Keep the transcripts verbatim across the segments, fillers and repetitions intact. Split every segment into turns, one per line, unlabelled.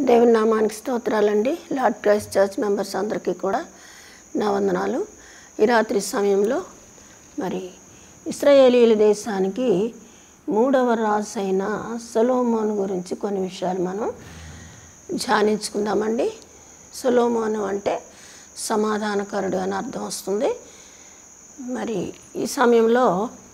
దేవుని నామానికి స్తోత్రాలండి. లార్డ్ క్రైస్ట్ చర్చ్ మెంబర్స్ అందరికీ కూడా నా వందనాలు. ఈ రాత్రి సమయంలో మరి ఇశ్రాయేలీయుల దేశానికి మూడవ రాజు అయిన సొలొమోను గురించి కొన్ని విషయాలు మనం ధ్యానించుకుందామండి. సొలొమోను అంటే సమాధానకరుడు అని అర్థం వస్తుంది. మరి ఈ సమయంలో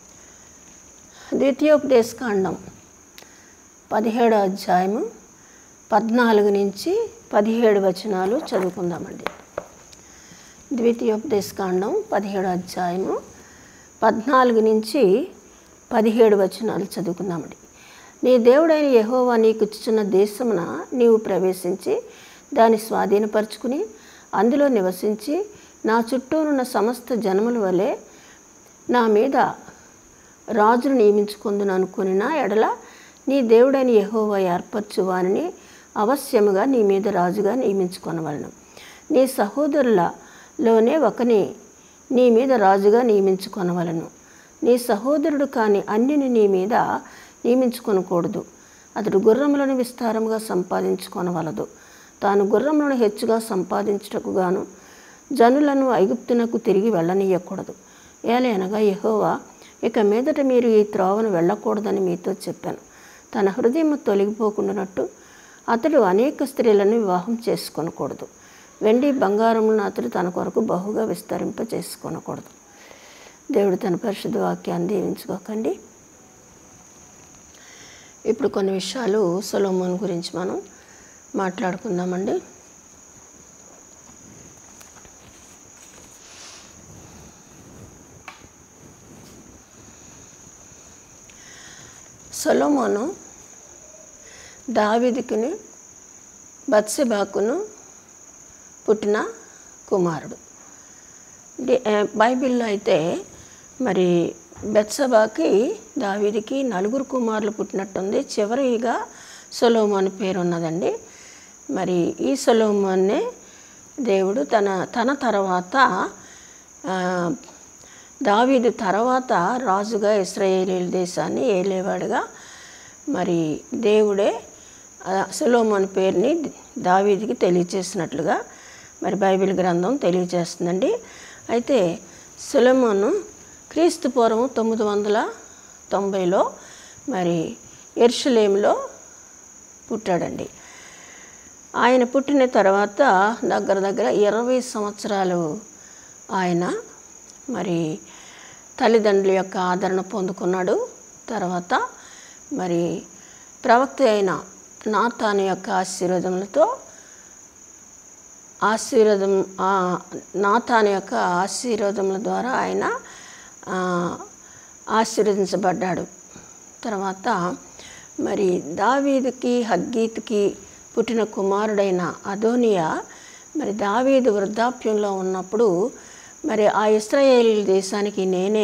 ద్వితీయోపదేశకాండం పదిహేడో అధ్యాయము పద్నాలుగు నుంచి పదిహేడు వచనాలు చదువుకుందామండి. ద్వితీయోపదేశకాండం పదిహేడో అధ్యాయము పద్నాలుగు నుంచి పదిహేడు వచనాలు చదువుకుందామండి. నీ దేవుడైన యెహోవా నీకు ఇచ్చుచున్న దేశమున నీవు ప్రవేశించి దాన్ని స్వాధీనపరుచుకుని అందులో నివసించి నా చుట్టూనున్న సమస్త జనముల వలె నా మీద రాజును నియమించుకుందును అనుకునిన ఎడల నీ దేవుడైన యెహోవా ఏర్పరచు వారిని అవశ్యముగా నీ మీద రాజుగా నియమించుకొనవలెను. నీ సహోదరులలోనే ఒకని నీ మీద రాజుగా నియమించుకొనవలెను. నీ సహోదరుడు కాని అన్యుని నీ మీద నియమించుకొనకూడదు. అతడు గుర్రములను విస్తారముగా సంపాదించుకొనవలదు. తాను గుర్రములను హెచ్చుగా సంపాదించుటకు గాను జనులను ఐగుప్తునకు తిరిగి వెళ్ళనీయకూడదు. ఏలయనగా యెహోవా ఇక మీదట మీరు ఈ త్రోవను వెళ్ళకూడదని మీతో చెప్పాను. తన హృదయం తొలగిపోకుండానట్టు అతడు అనేక స్త్రీలను వివాహం చేసుకొనకూడదు. వెండి బంగారములను అతడు తన కొరకు బహుగా విస్తరింప చేసుకొనకూడదు. దేవుడు తన పరిశుద్ధ వాక్యాన్ని దీవించుకోకండి. ఇప్పుడు కొన్ని విషయాలు సొలొమోను గురించి మనం మాట్లాడుకుందామండి. సొలొమోను దావీదుకును బత్షెబాకును పుట్టిన కుమారుడు. బైబిల్లో అయితే మరి బత్షెబాకి దావీదుకి నలుగురు కుమారులు పుట్టినట్టుంది. చివరిగా సొలొమోను పేరు ఉన్నదండి. మరి ఈ సొలొమోన్నే దేవుడు తన తన తర్వాత దావీదు తర్వాత రాజుగా ఇశ్రాయేలీయుల దేశాన్ని ఏలేవాడుగా మరి దేవుడే సొలొమోను పేరుని దావీదుకి తెలియచేసినట్లుగా మరి బైబిల్ గ్రంథం తెలియజేస్తుందండి. అయితే సొలొమోను క్రీస్తు పూర్వం తొమ్మిది వందల తొంభైలో మరి యెరూషలేములో పుట్టాడండి. ఆయన పుట్టిన తర్వాత దగ్గర దగ్గర ఇరవై సంవత్సరాలు ఆయన మరి తల్లిదండ్రుల యొక్క ఆదరణ పొందుకున్నాడు. తర్వాత మరి ప్రవక్త అయిన నాతాను యొక్క ఆశీర్వాదములతో ఆశీర్వాదం నాతాను యొక్క ఆశీర్వాదముల ద్వారా ఆయన ఆశీర్వదించబడ్డాడు. తర్వాత మరి దావీదుకి హగ్గీతుకి పుట్టిన కుమారుడైన అదోనియా మరి దావీదు వృద్ధాప్యంలో ఉన్నప్పుడు మరి ఆ ఇశ్రాయేలీయుల దేశానికి నేనే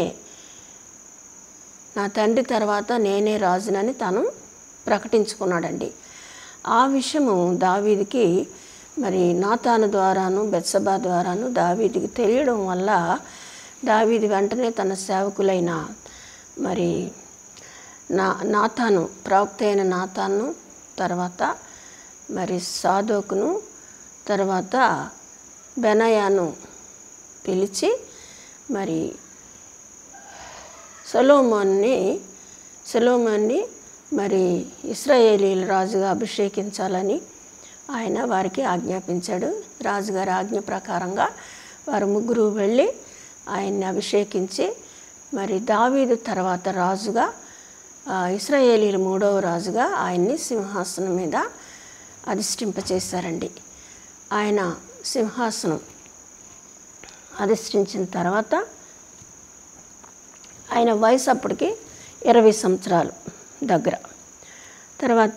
నా తండ్రి తర్వాత నేనే రాజునని తాను ప్రకటించుకున్నాడండి. ఆ విషయము దావీదుకి మరి నాతాను ద్వారాను బెత్షెబా ద్వారాను దావీదుకి తెలియడం వల్ల దావీదు వెంటనే తన సేవకులైన మరి నా నాతాను ప్రవక్త అయిన నాతాను తర్వాత మరి సాదోకును తర్వాత బెనాయాను పిలిచి మరి సొలొమోన్ని సొలొమోన్ని మరి ఇశ్రాయేలీయుల రాజుగా అభిషేకించాలని ఆయన వారికి ఆజ్ఞాపించాడు. రాజుగారి ఆజ్ఞ ప్రకారంగా వారు ముగ్గురు వెళ్ళి ఆయన్ని అభిషేకించి మరి దావీదు తర్వాత రాజుగా ఇశ్రాయేలీయుల మూడవ రాజుగా ఆయన్ని సింహాసనం మీద అధిష్ఠింపచేశారండి. ఆయన సింహాసనం అధిష్ఠించిన తర్వాత ఆయన వయసు అప్పటికి ఇరవై సంవత్సరాలు దగ్గర. తర్వాత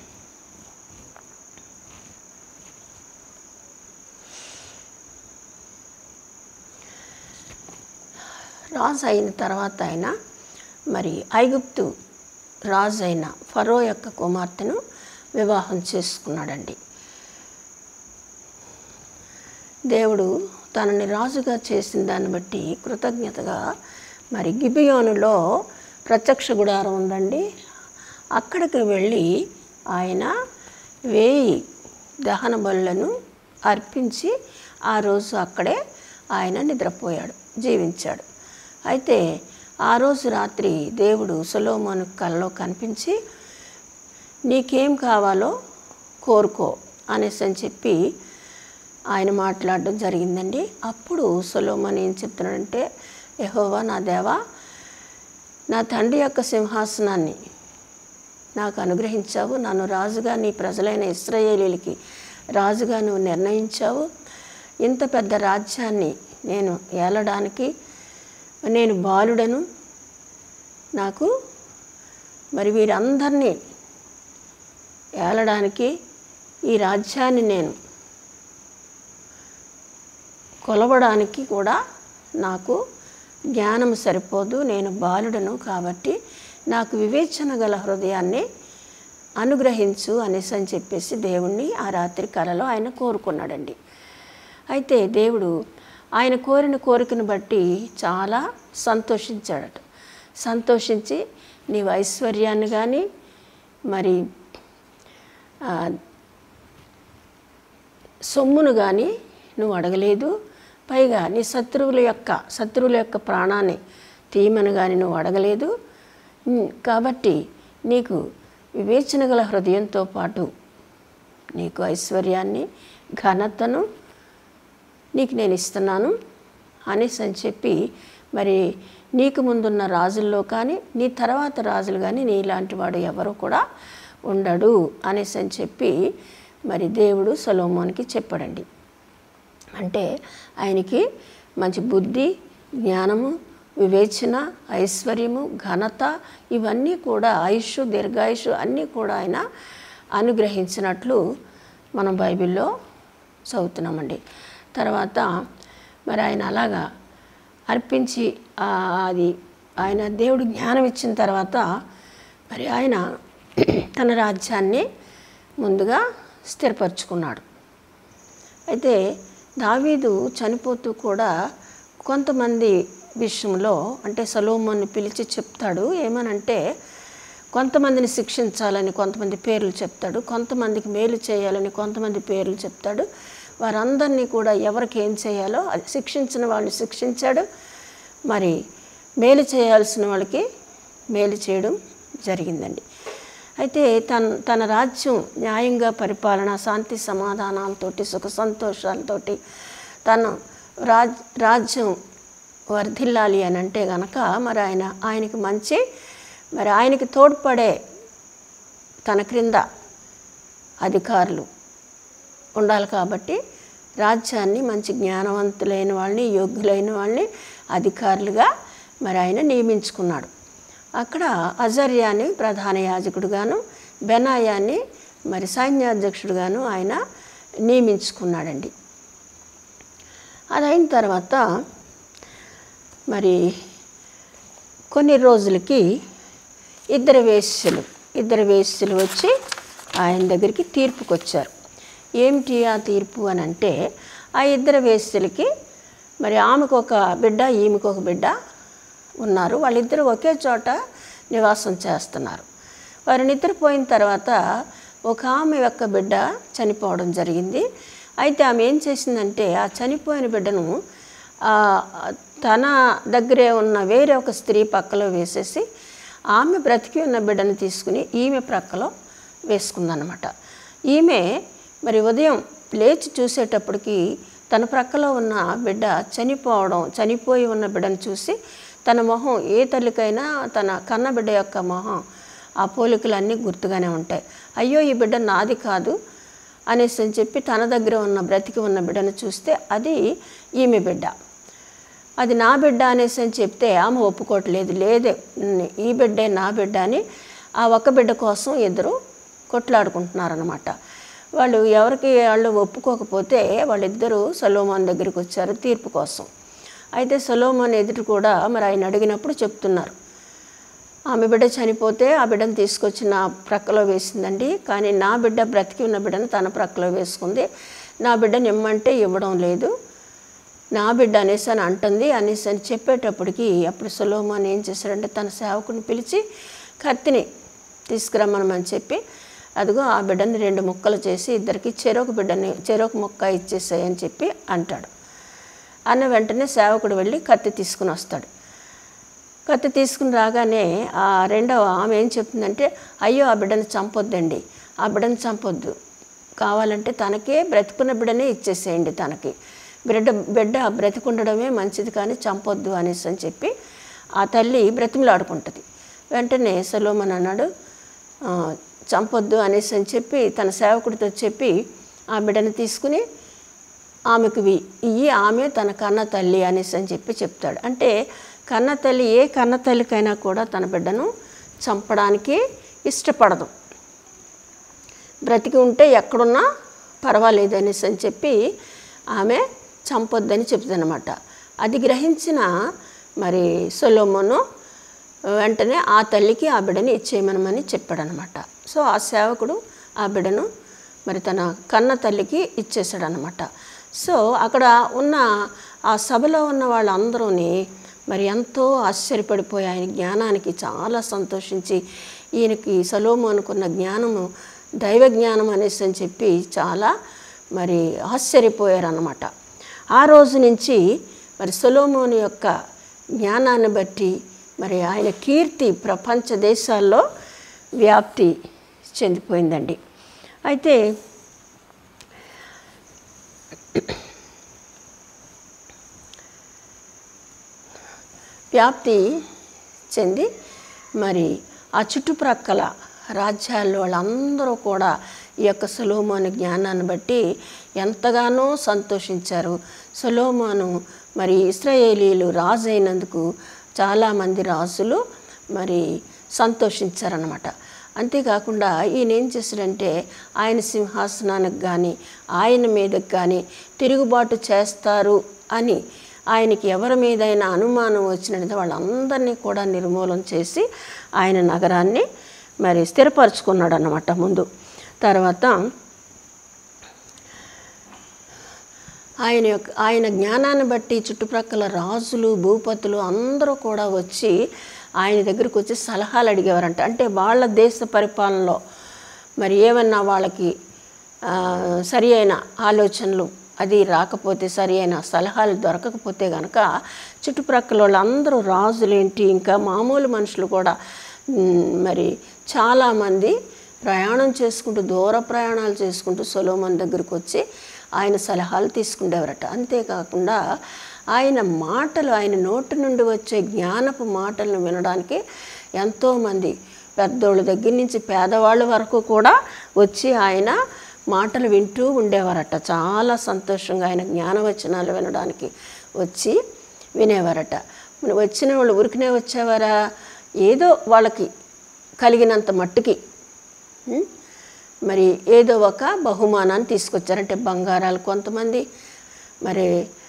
రాజు అయిన తర్వాత ఆయన మరి ఐగుప్తు రాజు అయిన ఫరో యొక్క కుమార్తెను వివాహం చేసుకున్నాడండి. దేవుడు తనని రాజుగా చేసిన దాన్ని బట్టి కృతజ్ఞతగా మరి గిబియోనులో ప్రత్యక్ష గుడారం ఉందండి. అక్కడికి వెళ్ళి ఆయన వేయి దహన బలులను అర్పించి ఆ రోజు అక్కడే ఆయన నిద్రపోయాడు, జీవించాడు. అయితే ఆ రోజు రాత్రి దేవుడు సొలొమోను కలలో కనిపించి నీకేం కావాలో కోరుకో అనేసి అని చెప్పి ఆయన మాట్లాడడం జరిగిందండి. అప్పుడు సొలొమోను ఏం చెప్తున్నాడంటే, యెహోవా నా దేవా, నా తండ్రి యొక్క సింహాసనాన్ని నాకు అనుగ్రహించావు, నన్ను రాజుగా నీ ప్రజలైన ఇశ్రాయేలీలకి రాజుగా నువ్వు నిర్ణయించావు. ఇంత పెద్ద రాజ్యాన్ని నేను ఏలడానికి నేను బాలుడను, నాకు మరి వీరందరినీ ఏలడానికి ఈ రాజ్యాన్ని నేను కొలవడానికి కూడా నాకు జ్ఞానం సరిపోదు, నేను బాలుడను, కాబట్టి నాకు వివేచన గల హృదయాన్ని అనుగ్రహించు అనేసి అని చెప్పేసి దేవుణ్ణి ఆ రాత్రి కలలో ఆయన కోరుకున్నాడండి. అయితే దేవుడు ఆయన కోరిన కోరికను బట్టి చాలా సంతోషించాడట. సంతోషించి నీవు ఐశ్వర్యాన్ని కానీ మరి సొమ్మును కానీ నువ్వు అడగలేదు, పైగా నీ శత్రువుల యొక్క శత్రువుల యొక్క ప్రాణాన్ని తీయమని కానీ నువ్వు అడగలేదు. కాబట్టి నీకు వివేచన గల హృదయంతో పాటు నీకు ఐశ్వర్యాన్ని ఘనతను నీకు నేను ఇస్తున్నాను అనేసి అని చెప్పి, మరి నీకు ముందున్న రాజుల్లో కానీ నీ తర్వాత రాజులు కానీ నీలాంటి వాడు ఎవరు కూడా ఉండడు అనేసి అని చెప్పి మరి దేవుడు సొలొమోనుకి చెప్పాడండి. అంటే ఆయనకి మంచి బుద్ధి, జ్ఞానము, వివేచన, ఐశ్వర్యము, ఘనత ఇవన్నీ కూడా ఆయుష్, దీర్ఘాయుష్ అన్నీ కూడా ఆయన అనుగ్రహించినట్లు మనం బైబిల్లో చదువుతున్నామండి. తర్వాత మరి ఆయన అలాగా అర్పించి అది ఆయన దేవుడు జ్ఞానం ఇచ్చిన తర్వాత మరి ఆయన తన రాజ్యాన్ని ముందుగా స్థిరపరచుకున్నాడు. అయితే దావీదు చనిపోతూ కూడా కొంతమంది విషయంలో అంటే సొలొమోనుని పిలిచి చెప్తాడు. ఏమనంటే కొంతమందిని శిక్షించాలని కొంతమంది పేర్లు చెప్తాడు, కొంతమందికి మేలు చేయాలని కొంతమంది పేర్లు చెప్తాడు. వారందరినీ కూడా ఎవరికి ఏం చేయాలో అది శిక్షించిన వాళ్ళని శిక్షించాడు, మరి మేలు చేయాల్సిన వాళ్ళకి మేలు చేయడం జరిగిందండి. అయితే తన తన రాజ్యం న్యాయంగా పరిపాలన, శాంతి సమాధానాలతోటి, సుఖ సంతోషాలతోటి తన రాజ్ రాజ్యం వర్ధిల్లాలి అని అంటే గనక మరి ఆయన ఆయనకి మంచి మరి ఆయనకి తోడ్పడే తన క్రింద అధికారులు ఉండాలి. కాబట్టి రాజ్యాన్ని మంచి జ్ఞానవంతులైన వాళ్ళని, యోగ్యులైన వాళ్ళని అధికారులుగా మరి ఆయన నియమించుకున్నాడు. అక్కడ అజర్యాని ప్రధాన యాజకుడుగాను, బెనాయాని మరి సైన్యాధ్యక్షుడుగాను ఆయన నియమించుకున్నాడండి. అదైన తర్వాత మరి కొన్ని రోజులకి ఇద్దరు వేశ్యలు ఇద్దరు వేశ్యలు వచ్చి ఆయన దగ్గరికి తీర్పుకి వచ్చారు. ఏమిటి ఆ తీర్పు అని అంటే, ఆ ఇద్దరు వేశ్యలకి మరి ఆమెకు ఒక బిడ్డ, ఈమెకు ఒక బిడ్డ ఉన్నారు. వాళ్ళిద్దరూ ఒకే చోట నివాసం చేస్తున్నారు. వారు నిద్రపోయిన తర్వాత ఒక ఆమె యొక్క బిడ్డ చనిపోవడం జరిగింది. అయితే ఆమె ఏం చేసిందంటే ఆ చనిపోయిన బిడ్డను తన దగ్గరే ఉన్న వేరే ఒక స్త్రీ పక్కలో వేసేసి ఆమె బ్రతికి ఉన్న బిడ్డను తీసుకుని ఈమె ప్రక్కలో వేసుకుందన్నమాట. ఈమె మరి ఉదయం లేచి చూసేటప్పటికి తన ప్రక్కలో ఉన్న బిడ్డ చనిపోవడం, చనిపోయి ఉన్న బిడ్డను చూసి తన మొహం ఏ తల్లికైనా తన కన్న బిడ్డ యొక్క మొహం ఆ పోలికలన్నీ గుర్తుగానే ఉంటాయి. అయ్యో ఈ బిడ్డ నాది కాదు అనేసి అని చెప్పి తన దగ్గర ఉన్న బ్రతికి ఉన్న బిడ్డను చూస్తే అది ఈమె బిడ్డ, అది నా బిడ్డ అనేసి అని చెప్తే ఆమె ఒప్పుకోవట్లేదు. లేదే ఈ బిడ్డే నా బిడ్డ అని ఆ ఒక్క బిడ్డ కోసం ఇద్దరు కొట్లాడుకుంటున్నారనమాట. వాళ్ళు ఎవరికి వాళ్ళు ఒప్పుకోకపోతే వాళ్ళిద్దరూ సొలొమోను దగ్గరికి వచ్చారు తీర్పు కోసం. అయితే సొలొమోను ఎదుటి కూడా మరి ఆయన అడిగినప్పుడు చెప్తున్నారు, ఆమె బిడ్డ చనిపోతే ఆ బిడ్డను తీసుకొచ్చి నా ప్రక్కలో వేసిందండి, కానీ నా బిడ్డ బ్రతికి ఉన్న బిడ్డను తన ప్రక్కలో వేసుకుంది, నా బిడ్డను ఇమ్మంటే ఇవ్వడం లేదు, నా బిడ్డ అనేసి అని అంటుంది అనేసి అని చెప్పేటప్పటికి అప్పుడు సొలొమోను ఏం చేశాడంటే తన సేవకుని పిలిచి కత్తిని తీసుకురమ్మనమని చెప్పి అదిగో ఆ బిడ్డని రెండు ముక్కలు చేసి ఇద్దరికి చెరొక బిడ్డని చెరొక ముక్క ఇచ్చేసాయని చెప్పి అంటాడు. అన్న వెంటనే సేవకుడు వెళ్ళి కత్తి తీసుకుని వస్తాడు. కత్తి తీసుకుని రాగానే ఆ రెండవ ఆమె ఏం చెప్తుందంటే, అయ్యో ఆ బిడ్డను చంపొద్దండి, ఆ బిడ్డను చంపొద్దు, కావాలంటే తనకే బ్రతుకున్న బిడ్డనే ఇచ్చేసేయండి, తనకి బిడ్డ బిడ్డ బ్రతికుండడమే మంచిది కానీ చంపొద్దు అనేసి అని చెప్పి ఆ తల్లి బ్రతిమలాడుకుంటుంది. వెంటనే సొలొమోను అన్నాడు, చంపొద్దు అనేసి అని చెప్పి తన సేవకుడితో చెప్పి ఆ బిడ్డను తీసుకుని ఆమెకు ఇయ్యి, ఆమె తన కన్న తల్లి అనేసి అని చెప్పి చెప్తాడు. అంటే కన్న తల్లి ఏ కన్న తల్లికైనా కూడా తన బిడ్డను చంపడానికి ఇష్టపడదు, బ్రతికి ఉంటే ఎక్కడున్నా పర్వాలేదు అనేసి అని చెప్పి ఆమె చంపొద్దని చెప్తుందన్నమాట. అది గ్రహించిన మరి సొలొమోను వెంటనే ఆ తల్లికి ఆ బిడ్డని ఇచ్చేయమనమని చెప్పాడనమాట. సో ఆ సేవకుడు ఆ బిడ్డను మరి తన కన్న తల్లికి ఇచ్చేసాడనమాట. సో అక్కడ ఉన్న ఆ సభలో ఉన్న వాళ్ళందరూని మరి ఎంతో ఆశ్చర్యపడిపోయి ఆయన జ్ఞానానికి చాలా సంతోషించి, ఈయనకి సొలొమోనుకున్న జ్ఞానము దైవ జ్ఞానం అనేసి అని చెప్పి చాలా మరి ఆశ్చర్యపోయారన్నమాట. ఆ రోజు నుంచి మరి సొలొమోను యొక్క జ్ఞానాన్ని బట్టి మరి ఆయన కీర్తి ప్రపంచ దేశాల్లో వ్యాప్తి చెందిపోయిందండి. అయితే వ్యాప్తి చెంది మరి ఆ చుట్టుప్రక్కల రాజ్యాల్లో వాళ్ళందరూ కూడా ఈ యొక్క సొలొమోను జ్ఞానాన్ని బట్టి ఎంతగానో సంతోషించారు. సొలొమోను మరి ఇశ్రాయేలీలు రాజు అయినందుకు చాలామంది రాజులు మరి సంతోషించారన్నమాట. అంతేకాకుండా ఈయన ఏం చేశాడంటే ఆయన సింహాసనానికి కానీ ఆయన మీదకి కానీ తిరుగుబాటు చేస్తారు అని ఆయనకి ఎవరి మీదైనా అనుమానం వచ్చినది వాళ్ళందరినీ కూడా నిర్మూలన చేసి ఆయన నగరాన్ని మరి స్థిరపరచుకున్నాడు అన్నమాట ముందు. తర్వాత ఆయన యొక్క ఆయన జ్ఞానాన్ని బట్టి చుట్టుప్రక్కల రాజులు భూపతులు అందరూ కూడా వచ్చి ఆయన దగ్గరికి వచ్చి సలహాలు అడిగేవారంట. అంటే వాళ్ళ దేశ పరిపాలనలో మరి ఏమన్నా వాళ్ళకి సరి అయిన ఆలోచనలు అది రాకపోతే, సరి అయిన సలహాలు దొరకకపోతే కనుక చుట్టుప్రక్కల వాళ్ళందరూ రాజులేంటి ఇంకా మామూలు మనుషులు కూడా మరి చాలామంది ప్రయాణం చేసుకుంటూ దూర ప్రయాణాలు చేసుకుంటూ సొలొమోను దగ్గరికి వచ్చి ఆయన సలహాలు తీసుకునేవారట. అంతేకాకుండా ఆయన మాటలు, ఆయన నోటి నుండి వచ్చే జ్ఞానపు మాటలను వినడానికి ఎంతోమంది పెద్దోళ్ళ దగ్గర నుంచి పేదవాళ్ళ వరకు కూడా వచ్చి ఆయన మాటలు వింటూ ఉండేవారట. చాలా సంతోషంగా ఆయన జ్ఞానవచనాలు వినడానికి వచ్చి వినేవారట. వచ్చిన వాళ్ళు ఉరికినే వచ్చేవారా, ఏదో వాళ్ళకి కలిగినంత మట్టుకి మరి ఏదో ఒక బహుమానాన్ని తీసుకొచ్చారంటే బంగారాలు కొంతమంది, మరి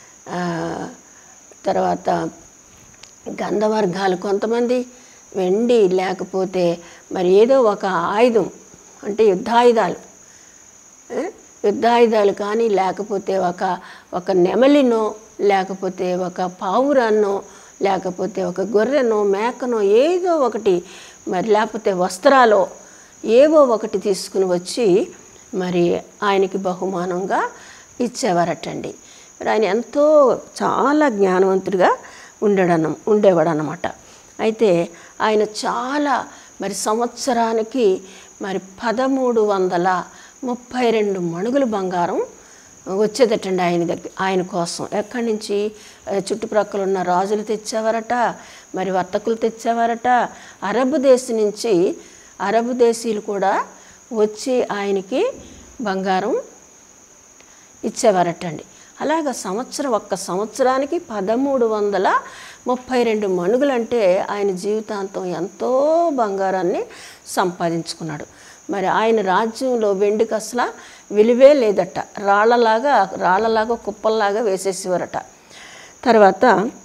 తర్వాత గంధవర్గాలు కొంతమంది, వెండి, లేకపోతే మరి ఏదో ఒక ఆయుధం అంటే యుద్ధాయుధాలు యుద్ధాయుధాలు కానీ లేకపోతే ఒక ఒక నెమలినో లేకపోతే ఒక పావురాన్నో లేకపోతే ఒక గొర్రెనో మేకనో ఏదో ఒకటి మరి లేకపోతే వస్త్రాలో ఏవో ఒకటి తీసుకుని వచ్చి మరి ఆయనకి బహుమానంగా ఇచ్చేవారటండి. మరి ఆయన ఎంతో చాలా జ్ఞానవంతుడిగా ఉండేడన్న ఉండేవాడు అన్నమాట. అయితే ఆయన చాలా మరి సంవత్సరానికి మరి పదమూడు వందల ముప్పై రెండు మణుగులు బంగారం వచ్చేదటండి ఆయన దగ్గర ఆయన కోసం. ఎక్కడి నుంచి? చుట్టుప్రక్కల ఉన్న రాజులు తెచ్చేవారట, మరి వర్తకులు తెచ్చేవారట. అరబ్ దేశం నుంచి అరబ్ దేశీయులు కూడా వచ్చి ఆయనకి బంగారం ఇచ్చేవారటండి. అలాగ సంవత్సరం ఒక్క సంవత్సరానికి పదమూడు వందల ముప్పై రెండు మణుగులు అంటే ఆయన జీవితాంతం ఎంతో బంగారాన్ని సంపాదించుకున్నాడు. మరి ఆయన రాజ్యంలో వెండికి అసలు విలువే లేదట, రాళ్ళలాగా రాళ్ళలాగా కుప్పల్లాగా వేసేసేవారట. తర్వాత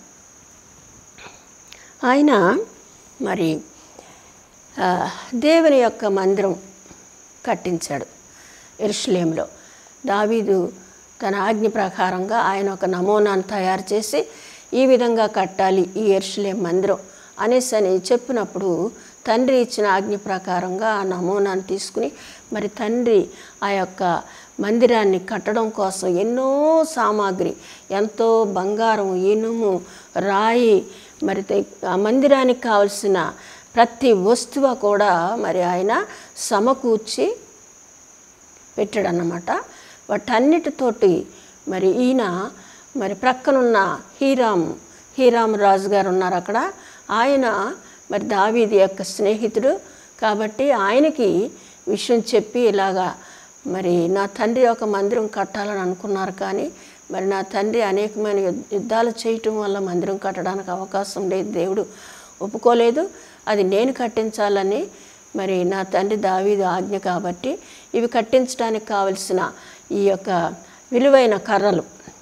ఆయన మరి దేవుని యొక్క మందిరం కట్టించాడు యెరూషలేములో. దావీదు తన ఆజ్ఞ ప్రకారంగా ఆయన ఒక నమూనాను తయారు చేసి ఈ విధంగా కట్టాలి ఈ యెరూషలేము మందిరం అనేసి అని చెప్పినప్పుడు తండ్రి ఇచ్చిన ఆజ్ఞ ప్రకారంగా ఆ నమూనాను తీసుకుని మరి తండ్రి ఆ యొక్క మందిరాన్ని కట్టడం కోసం ఎన్నో సామాగ్రి, ఎంతో బంగారం, ఇనుము, రాయి, మరి ఆ మందిరానికి కావలసిన ప్రతి వస్తువు కూడా మరి ఆయన సమకూర్చి పెట్టాడన్నమాట. వాటన్నిటితోటి మరి ఈయన మరి ప్రక్కనున్న హీరాము హీరాము రాజు గారు ఉన్నారు అక్కడ. ఆయన మరి దావీదు యొక్క స్నేహితుడు కాబట్టి ఆయనకి విషయం చెప్పి ఇలాగా మరి నా తండ్రి ఒక మందిరం కట్టాలని అనుకున్నారు, కానీ మరి నా తండ్రి అనేకమైన యుద్ధాలు చేయటం వల్ల మందిరం కట్టడానికి అవకాశం లేదు, దేవుడు ఒప్పుకోలేదు, అది నేను కట్టించాలని మరి నా తండ్రి దావీదు ఆజ్ఞ కాబట్టి ఇవి కట్టించడానికి కావలసిన ఈ యొక్క విలువైన కర్రలు,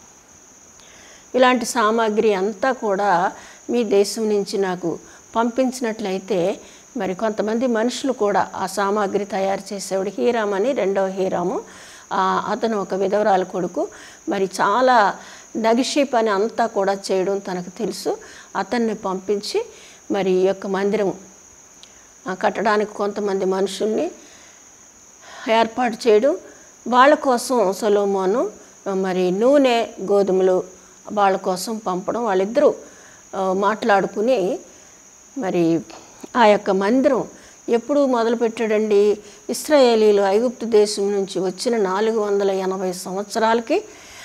ఇలాంటి సామాగ్రి అంతా కూడా మీ దేశం నుంచి నాకు పంపించినట్లయితే మరి కొంతమంది మనుషులు కూడా ఆ సామాగ్రి తయారు చేసేవాడు హీరామ్ అని రెండవ హీరాము, అతను ఒక విధవరాలు కొడుకు. మరి చాలా నగిషీ పని అంతా కూడా చేయడం తనకు తెలుసు. అతన్ని పంపించి మరి ఈ యొక్క మందిరం కట్టడానికి కొంతమంది మనుషుల్ని ఏర్పాటు చేయడం, వాళ్ళ కోసం సొలొమోను మరి నూనె, గోధుమలు వాళ్ళ కోసం పంపడం, వాళ్ళిద్దరూ మాట్లాడుకుని మరి ఆ యొక్క మందిరం ఎప్పుడు మొదలుపెట్టాడండి? ఇశ్రాయేలీలు ఐగుప్తు దేశం నుంచి వచ్చిన నాలుగు వందల ఎనభై సంవత్సరాలకి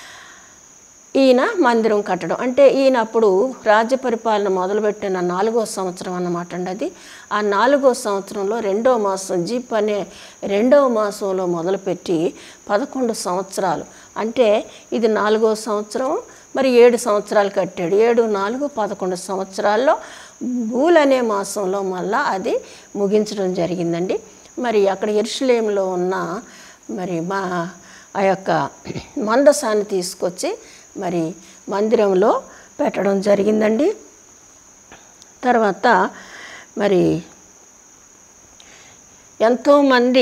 ఈయన మందిరం కట్టడం. అంటే ఈయన అప్పుడు రాజ్య పరిపాలన మొదలుపెట్టిన నాలుగో సంవత్సరం అన్నమాట అండి అది. ఆ నాలుగో సంవత్సరంలో రెండవ మాసం జీప్ అనే రెండవ మాసంలో మొదలుపెట్టి పదకొండు సంవత్సరాలు, అంటే ఇది నాలుగో సంవత్సరం, మరి ఏడు సంవత్సరాలు కట్టాడు. ఏడు నాలుగు పదకొండు సంవత్సరాల్లో బూల్ అనే మాసంలో మళ్ళా అది ముగించడం జరిగిందండి. మరి అక్కడ యెరూషలేములో ఉన్న మరి మా ఆ యొక్క మందసాన్ని తీసుకొచ్చి మరి మందిరంలో పెట్టడం జరిగిందండి. తర్వాత మరి ఎంతోమంది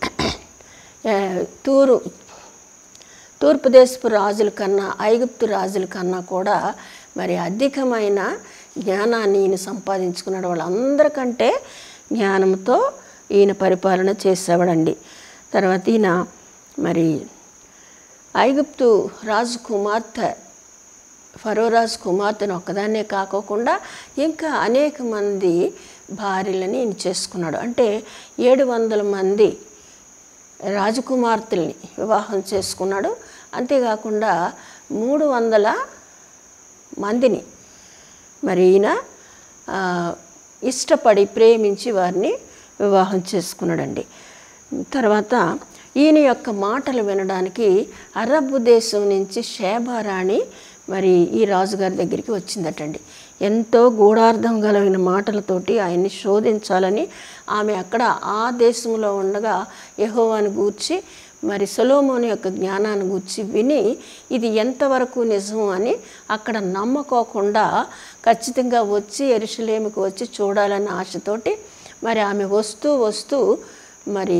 తూరు తూర్పు దేశపు రాజుల కన్నా ఐగుప్తు రాజుల కన్నా కూడా మరి అధికమైన జ్ఞానాన్ని ఈయన సంపాదించుకున్నాడు. వాళ్ళందరికంటే జ్ఞానంతో ఈయన పరిపాలన చేసేవాడండి. తర్వాత ఈయన మరి ఐగుప్తు రాజు కుమార్తె ఫరో రాజు కుమార్తెను ఒక్కదాన్నే కాకోకుండా ఇంకా అనేక మంది భార్యలని ఈయన చేసుకున్నాడు. అంటే ఏడు వందల మంది రాజకుమార్తెల్ని వివాహం చేసుకున్నాడు. అంతేకాకుండా మూడు వందల మందిని మరి ఈయన ఇష్టపడి ప్రేమించి వారిని వివాహం చేసుకున్నాడండి. తర్వాత ఈయన యొక్క మాటలు వినడానికి అరబ్ దేశం నుంచి షేబారాణి మరి ఈ రాజుగారి దగ్గరికి వచ్చిందటండి. ఎంతో గూఢార్థం కలిగిన మాటలతోటి ఆయన్ని శోధించాలని ఆమె అక్కడ ఆ దేశంలో ఉండగా యెహోవాను గూర్చి మరి సొలొమోను యొక్క జ్ఞానాన్ని గూర్చి విని ఇది ఎంతవరకు నిజం అని అక్కడ నమ్మకోకుండా ఖచ్చితంగా వచ్చి యెరూషలేముకు వచ్చి చూడాలన్న ఆశతోటి మరి ఆమె వస్తూ వస్తూ మరి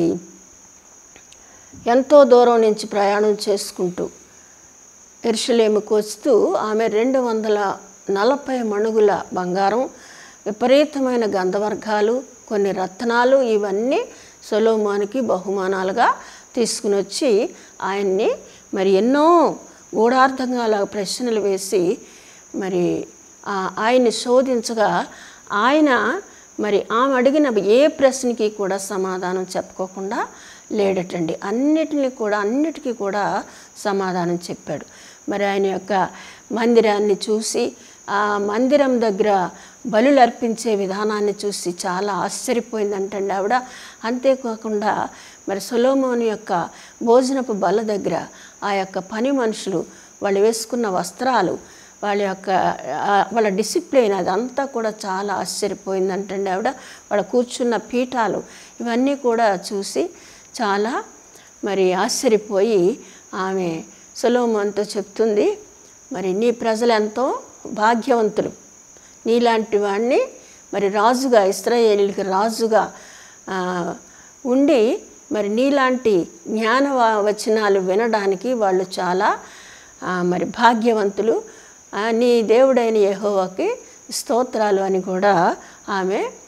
ఎంతో దూరం నుంచి ప్రయాణం చేసుకుంటూ యెరూషలేముకు వస్తూ ఆమె రెండు వందల నలభై మణుగుల బంగారం, విపరీతమైన గంధవర్గాలు, కొన్ని రత్నాలు ఇవన్నీ సొలొమోనుకి బహుమానాలుగా తీసుకుని వచ్చి ఆయన్ని మరి ఎన్నో గూఢార్థంగా ప్రశ్నలు వేసి మరి ఆయన్ని శోధించగా ఆయన మరి ఆమె అడిగిన ఏ ప్రశ్నకి కూడా సమాధానం చెప్పుకోకుండా లేడటండి. అన్నిటిని కూడా అన్నిటికీ కూడా సమాధానం చెప్పాడు. మరి ఆయన యొక్క మందిరాన్ని చూసి ఆ మందిరం దగ్గర బలులు అర్పించే విధానాన్ని చూసి చాలా ఆశ్చర్యపోయిందంటండి ఆవిడ. అంతేకాకుండా మరి సొలొమోను యొక్క భోజనపు బల్ల దగ్గర ఆ యొక్క పని మనుషులు వాళ్ళు వేసుకున్న వస్త్రాలు, వాళ్ళ యొక్క వాళ్ళ డిసిప్లిన్ అదంతా కూడా చాలా ఆశ్చర్యపోయిందంటండి ఆవిడ. వాళ్ళ కూర్చున్న పీఠాలు ఇవన్నీ కూడా చూసి చాలా మరి ఆశ్చర్యపోయి ఆమె సొలొమోనుతో చెప్తుంది, మరి నీ ప్రజలు ఎంతో భాగ్యవంతులు, నీలాంటి వాడిని మరి రాజుగా ఇశ్రాయేలుకి రాజుగా ఉండి మరి నీలాంటి జ్ఞాన వచనాలు వినడానికి వాళ్ళు చాలా మరి భాగ్యవంతులు, నీ దేవుడైన యెహోవాకి స్తోత్రాలు అని కూడా ఆమె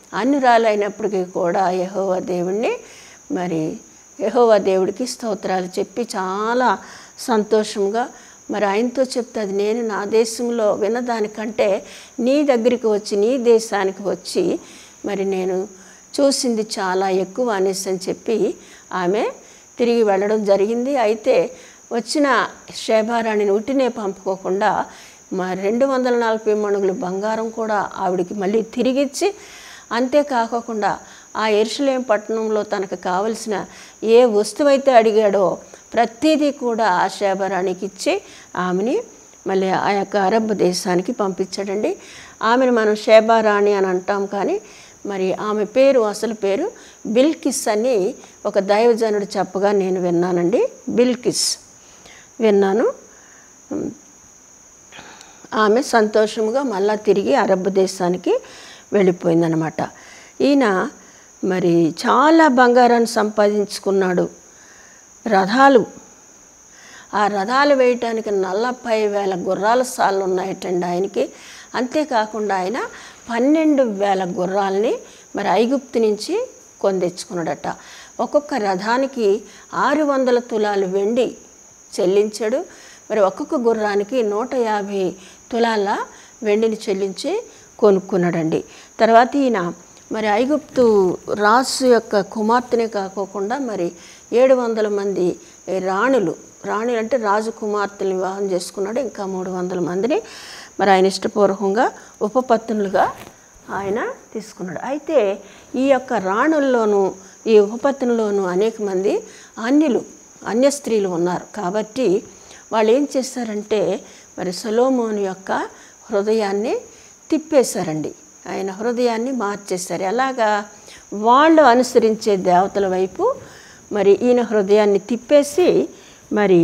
అన్యురాలైనప్పటికీ కూడా యెహోవా దేవుణ్ణి మరి యెహోవా దేవుడికి స్తోత్రాలు చెప్పి చాలా సంతోషంగా మరి ఆయనతో చెప్తుంది, నేను నా దేశంలో విన్నదానికంటే నీ దగ్గరికి వచ్చి నీ దేశానికి వచ్చి మరి నేను చూసింది చాలా ఎక్కువ అనేసి అని చెప్పి ఆమె తిరిగి వెళ్ళడం జరిగింది. అయితే వచ్చిన షేబారాణిని ఉట్టినే పంపుకోకుండా మరి రెండు వందల నలభై మణుగులు బంగారం కూడా ఆవిడికి మళ్ళీ తిరిగిచ్చి, అంతేకాకుండా ఆ యెరూషలేము పట్టణంలో తనకు కావలసిన ఏ వస్తువైతే అడిగాడో ప్రతిదీ కూడా ఆ షేబారాణికి ఇచ్చి ఆమెని మళ్ళీ ఆ యొక్క అరబ్ దేశానికి పంపించాడండి. ఆమెను మనం షేబారాణి అని అంటాం, కానీ మరి ఆమె పేరు అసలు పేరు బిల్కిస్ అని ఒక దైవజనుడు చెప్పగా నేను విన్నానండి. బిల్కిస్ విన్నాను. ఆమె సంతోషముగా మళ్ళా తిరిగి అరబ్ దేశానికి వెళ్ళిపోయిందనమాట. ఈయన మరి చాలా బంగారాన్ని సంపాదించుకున్నాడు. రథాలు, ఆ రథాలు వేయటానికి నలభై వేల గుర్రాల సార్లు ఉన్నాయటండి ఆయనకి. అంతేకాకుండా ఆయన పన్నెండు వేల గుర్రాలని మరి ఐగుప్తు నుంచి కొని తెచ్చుకున్నాడట. ఒక్కొక్క రథానికి ఆరు వందల తులాలు వెండి చెల్లించాడు. మరి ఒక్కొక్క గుర్రానికి నూట యాభై తులాల వెండిని చెల్లించి కొనుక్కున్నాడండి. తర్వాత ఈయన మరి ఐగుప్తు రాజు యొక్క కుమార్తెనే కాకోకుండా మరి ఏడు వందల మంది రాణులు రాణి అంటే రాజు కుమార్తెలు వివాహం చేసుకున్నాడు. ఇంకా మూడు వందల మందిని మరి ఆయన ఇష్టపూర్వకంగా ఉపపత్నులుగా ఆయన తీసుకున్నాడు. అయితే ఈ యొక్క రాణుల్లోనూ ఈ ఉపపత్నుల్లోనూ అనేక మంది అన్యులు అన్య స్త్రీలు ఉన్నారు. కాబట్టి వాళ్ళు ఏం చేశారంటే మరి సొలొమోను యొక్క హృదయాన్ని తిప్పేశారండి. ఆయన హృదయాన్ని మార్చేశారు. ఎలాగా? వాళ్ళు అనుసరించే దేవతల వైపు మరి ఈయన హృదయాన్ని తిప్పేసి మరి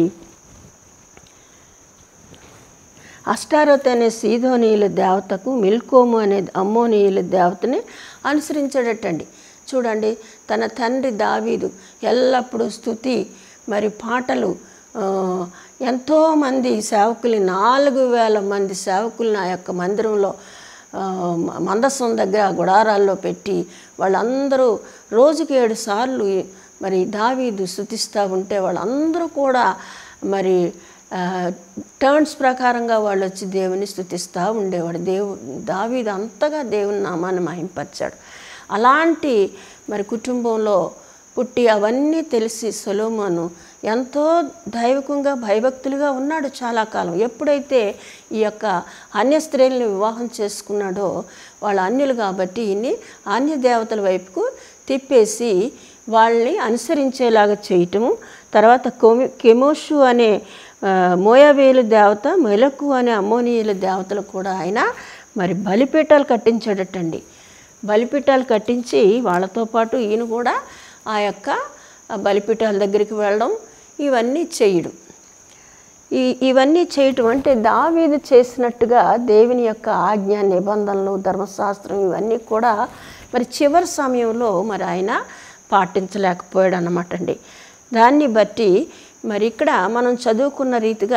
అష్టారోత్ అనే సీదోనీయుల దేవతకు, మిల్కోము అనే అమ్మోనీయుల దేవతని అనుసరించాడటండి. చూడండి, తన తండ్రి దావీదు ఎల్లప్పుడూ స్తుతి మరి పాటలు, ఎంతోమంది సేవకులు, నాలుగు వేల మంది సేవకులను ఆ యొక్క మందిరంలో మందసం దగ్గర గుడారాల్లో పెట్టి వాళ్ళందరూ రోజుకి ఏడు సార్లు మరి దావీదు స్తుతిస్తూ ఉంటే వాళ్ళందరూ కూడా మరి టర్న్స్ ప్రకారంగా వాళ్ళు వచ్చి దేవుని స్తుతిస్తూ ఉండేవాడు. దేవు దావీదు అంతగా దేవుని నామాన్ని మహింపరిచాడు. అలాంటి మరి కుటుంబంలో పుట్టి అవన్నీ తెలిసి సొలొమోను ఎంతో దైవికంగా భయభక్తులుగా ఉన్నాడు చాలా కాలం. ఎప్పుడైతే ఈ యొక్క అన్య స్త్రీలను వివాహం చేసుకున్నాడో వాళ్ళ అన్యులు కాబట్టి ఇన్ని అన్య దేవతల వైపుకు తిప్పేసి వాళ్ళని అనుసరించేలాగా చేయటము. తర్వాత కొమి కెమోషు అనే మోయాబీయుల దేవత, మెలకు అనే అమ్మోనీయుల దేవతలు కూడా ఆయన మరి బలిపీఠాలు కట్టించాడటండి. బలిపీఠాలు కట్టించి వాళ్ళతో పాటు ఈయన కూడా ఆ యొక్క బలిపీఠాల దగ్గరికి వెళ్ళడం ఇవన్నీ చేయడం. ఈ ఇవన్నీ చేయటం అంటే దావీదు చేసినట్టుగా దేవుని యొక్క ఆజ్ఞ, నిబంధనలు, ధర్మశాస్త్రం ఇవన్నీ కూడా మరి చివరి సమయంలో మరి ఆయన పాటించలేకపోయాడు అన్నమాట అండి. దాన్ని బట్టి మరి ఇక్కడ మనం చదువుకున్న రీతిగా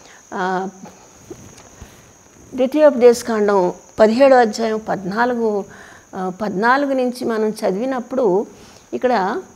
ద్వితీయోపదేశకాండం పదిహేడో అధ్యాయం పద్నాలుగు పద్నాలుగు నుంచి మనం చదివినప్పుడు ఇక్కడ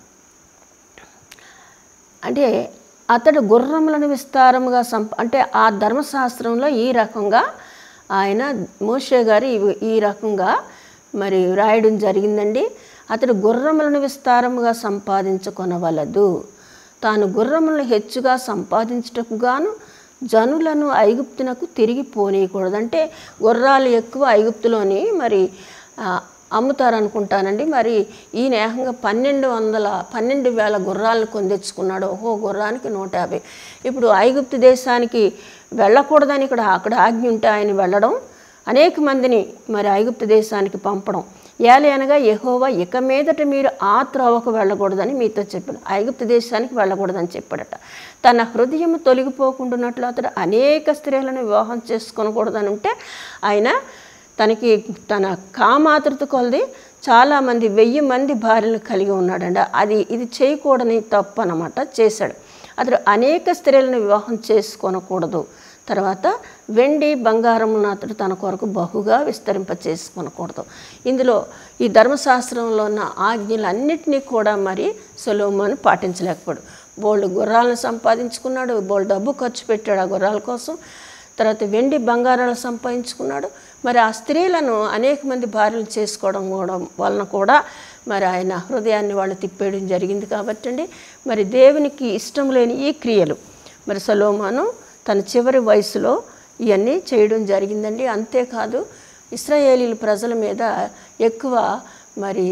అంటే అతడు గుర్రములను విస్తారముగా సంప అంటే ఆ ధర్మశాస్త్రంలో ఈ రకంగా ఆయన మోషే గారు ఈ రకంగా మరి రాయడం జరిగిందండి. అతడు గుర్రములను విస్తారముగా సంపాదించుకొనవలదు, తాను గుర్రములను హెచ్చుగా సంపాదించుటకు గాను జనులను ఐగుప్తునకు తిరిగి పోనీయకూడదు. అంటే గుర్రాలు ఎక్కువ ఐగుప్తులోని మరి అమ్ముతారనుకుంటానండి. మరి ఈ నేహంగా పన్నెండు వందల పన్నెండు వేల గుర్రాలను కొందెచ్చుకున్నాడు. ఓహో గుర్రానికి నూట యాభై. ఇప్పుడు ఐగుప్తు దేశానికి వెళ్ళకూడదని ఇక్కడ అక్కడ ఆజ్ఞ ఉంటే ఆయన వెళ్ళడం, అనేక మందిని మరి ఐగుప్తు దేశానికి పంపడం. ఏలి అనగా యెహోవా ఇక మీదట మీరు ఆ త్రోవకు వెళ్ళకూడదని మీతో చెప్పాడు, ఐగుప్తు దేశానికి వెళ్ళకూడదని చెప్పాడట. తన హృదయం తొలగిపోకుండాన్నట్లు అతడు అనేక స్త్రీలను వివాహం చేసుకోకూడదని ఉంటే ఆయన తనకి తన కామాతృత కొలది చాలామంది వెయ్యి మంది భార్యలు కలిగి ఉన్నాడండి. అది ఇది చేయకూడని తప్పు అన్నమాట చేశాడు. అతడు అనేక స్త్రీలను వివాహం చేసుకోనకూడదు, తర్వాత వెండి బంగారమును అతడు తన కొరకు బహుగా విస్తరింప చేసుకొనకూడదు. ఇందులో ఈ ధర్మశాస్త్రంలో ఉన్న ఆజ్ఞలన్నిటినీ కూడా మరి సొలొమోను పాటించలేకపోయాడు. బోల్డ్ గుర్రాలను సంపాదించుకున్నాడు, బోల్డ్ డబ్బు ఖర్చు పెట్టాడు ఆ గుర్రాల కోసం. తర్వాత వెండి బంగారాలు సంపాదించుకున్నాడు. మరి ఆ స్త్రీలను అనేక మంది భార్యలు చేసుకోవడం కూడా వలన కూడా మరి ఆయన హృదయాన్ని వాళ్ళు తిప్పేయడం జరిగింది. కాబట్టి అండి మరి దేవునికి ఇష్టం లేని ఈ క్రియలు మరి సొలొమోను తన చివరి వయసులో ఇవన్నీ చేయడం జరిగిందండి. అంతేకాదు ఇశ్రాయేలీల ప్రజల మీద ఎక్కువ మరి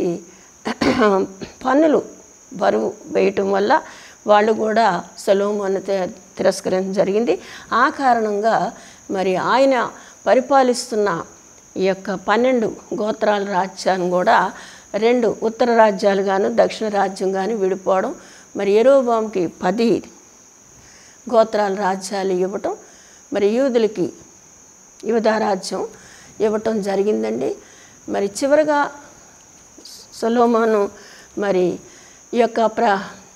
పన్నులు బరువు వేయటం వల్ల వాళ్ళు కూడా సొలొమోను తిరస్కరించడం జరిగింది. ఆ కారణంగా మరి ఆయన పరిపాలిస్తున్న ఈ యొక్క పన్నెండు గోత్రాల రాజ్యాన్ని కూడా రెండు ఉత్తర రాజ్యాలు గాను దక్షిణ రాజ్యం కానీ విడిపోవడం, మరి యెరోబోముకి పది గోత్రాల రాజ్యాలు ఇవ్వటం, మరి యూదులకి యూదా రాజ్యం ఇవ్వటం జరిగిందండి. మరి చివరిగా సొలొమోను మరి ఈ యొక్క ప్ర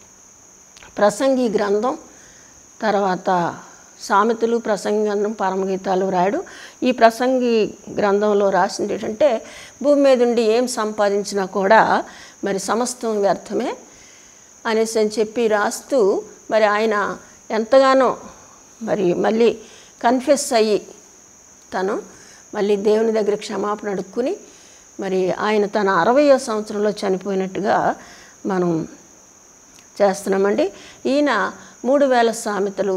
ప్రసంగి గ్రంథం, తర్వాత సామెతలు, ప్రసంగి గ్రంథం, పరమగీతాలు రాయడు. ఈ ప్రసంగి గ్రంథంలో రాసింది ఏంటంటే భూమి మీద ఉండి ఏం సంపాదించినా కూడా మరి సమస్తం వ్యర్థమే అనేసి అని చెప్పి రాస్తూ మరి ఆయన ఎంతగానో మరి మళ్ళీ కన్ఫెస్ అయ్యి తను మళ్ళీ దేవుని దగ్గర క్షమాపణ అడుక్కుని మరి ఆయన తన అరవయో సంవత్సరంలో చనిపోయినట్టుగా మనం చేస్తున్నామండి. ఈయన మూడు వేల సామెతలు,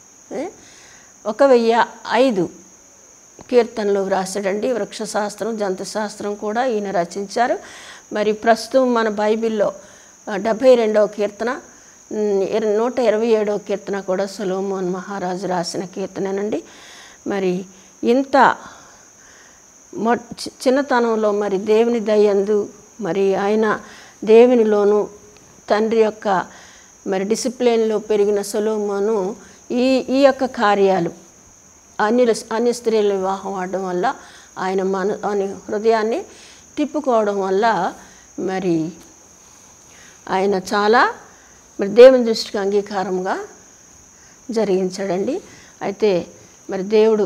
ఒక వెయ్యి ఐదు కీర్తనలు వ్రాసాడండి. వృక్షశాస్త్రం, జంతుశాస్త్రం కూడా ఈయన రచించారు. మరి ప్రస్తుతం మన బైబిల్లో డెబ్భై రెండవ కీర్తన, నూట ఇరవై ఏడవ కీర్తన కూడా సొలొమోను మహారాజు రాసిన కీర్తనేనండి. మరి ఇంత మొ చిన్నతనంలో మరి దేవుని దయందు మరి ఆయన దేవునిలోను తండ్రి యొక్క మరి డిసిప్లిన్లో పెరిగిన సొలొమోను ఈ ఈ యొక్క కార్యాలు అన్య అన్య స్త్రీల వివాహం ఆడడం వల్ల ఆయన మన ఆయన హృదయాన్ని తిప్పుకోవడం వల్ల మరి ఆయన చాలా మరి దేవుని దృష్టికి అంగీకారంగా జరిగించాడండి. అయితే మరి దేవుడు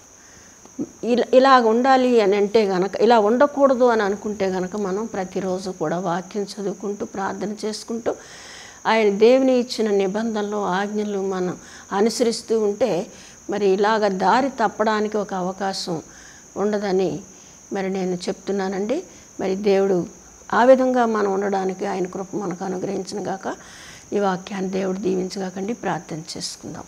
ఇలా ఇలాగ ఉండాలి అని అంటే కనుక, ఇలా ఉండకూడదు అని అనుకుంటే కనుక మనం ప్రతిరోజు కూడా వాక్యం చదువుకుంటూ ప్రార్థన చేసుకుంటూ ఆయన దేవుని ఇచ్చిన నిబంధనలు, ఆజ్ఞలు మనం అనుసరిస్తూ ఉంటే మరి ఇలాగ దారి తప్పడానికి ఒక అవకాశం ఉండదని మరి నేను చెప్తున్నానండి. మరి దేవుడు ఆ విధంగా మనం ఉండడానికి ఆయన కృప మనకు అనుగ్రహించిన గాక. ఈ వాక్యాన్ని దేవుడు దీవించగాకండి. ప్రార్థన చేసుకుందాం.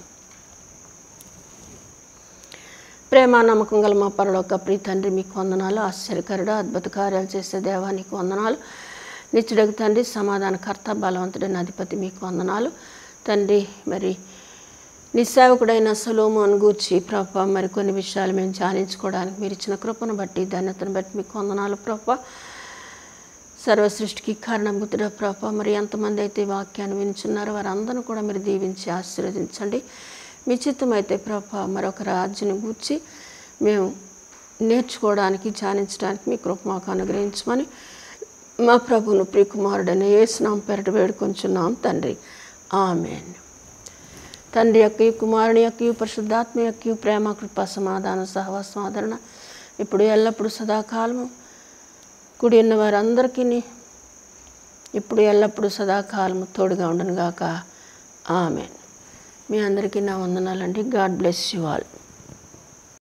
ప్రేమ నమ్మకం గల మా పరలోక ప్రియ తండ్రి, మీకు వందనాలు. ఆశ్చర్యకరుడు, అద్భుత కార్యాలు చేసే దేవా నీకు వందనాలు. నిత్యుడకు తండ్రి, సమాధానకర్త, బలవంతుడైన అధిపతి మీకు వందనాలు తండ్రి. మరి నీ సేవకుడైన సొలొమోను గూర్చి ప్రభా మరి కొన్ని విషయాలు మేము ధ్యానించుకోవడానికి మీరు ఇచ్చిన కృపను బట్టి, ధన్యతను బట్టి మీకు వందనాలు ప్రభా. సర్వసృష్టికి కారణభూతుడ ప్రభా, మరి ఎంతమంది అయితే వాక్యాన్ని వింటున్నారో వారందరూ కూడా మీరు దీవించి ఆశీర్వదించండి. మీ చిత్తమైతే ప్రభా మరొక రాజ్యాన్ని గూర్చి మేము నేర్చుకోవడానికి, ధ్యానించడానికి మీ కృప మాకు అనుగ్రహించమని మా ప్రభువును ప్రియకుమారుడైన యేసు నామమున పేరట వేడుకొంచున్నాం తండ్రి. ఆమేన్. తండ్రి యొక్క కుమారుని యొక్క పరిశుద్ధాత్మ యొక్క ప్రేమ, కృప, సమాధాన, సహవాసం, ఆదరణ ఇప్పుడు ఎల్లప్పుడు సదాకాలము కూడి ఉన్న వారందరికీ ఇప్పుడు ఎల్లప్పుడు సదాకాలము తోడుగా ఉండను గాక. ఆమేన్. మీ అందరికీ నా వందనాలండి. God bless you all.